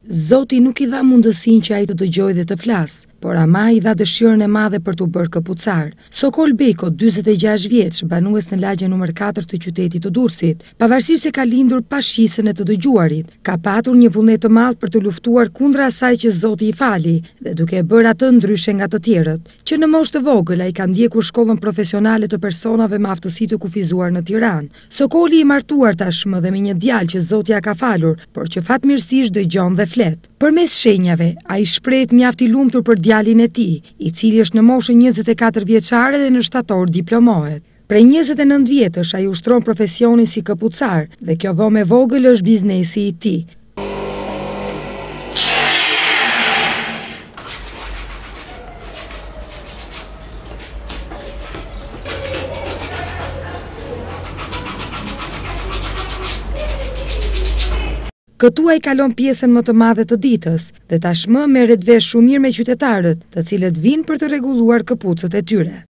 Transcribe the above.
Zoti nuk i dha mundësinë që ai të dëgjojë dhe të flasë, por ama i dha dëshirën e madhe për t'u bërë këpucar. Sokol Beko, 46 vjeç, banues në lagjen nr. 4 të qytetit të Durrësit, pavarësisht se ka lindur pa shqisën e të dëgjuarit, ka patur një vullnet të madh për të luftuar kundra asaj që Zoti i fali dhe duke e bërë atë ndryshe nga të tjerët, që në moshë të vogël ai ka ndjekur shkollën profesionale të personave me aftësi të kufizuar në Tiranë. Sokoli i martuar tashmë dhe me një djalë që Zoti ja ka falur, por që fatmirësisht dëgjon dhe flet. Përmes shenjave, ai shprehet mjaft i lumtur për djalin e tij, i cili është në moshën 24 vjeçare dhe në shtator diplomohet. Prej 29 vjetësh ai ushtron profesionin si këpucar dhe kjo dhomë e vogël është biznesi i tij. Këtu ai kalon pjesën më të madhe të ditës dhe tashmë merret vesh shumë mirë me qytetarët, të cilët vinë për të rregulluar këpucët e tyre.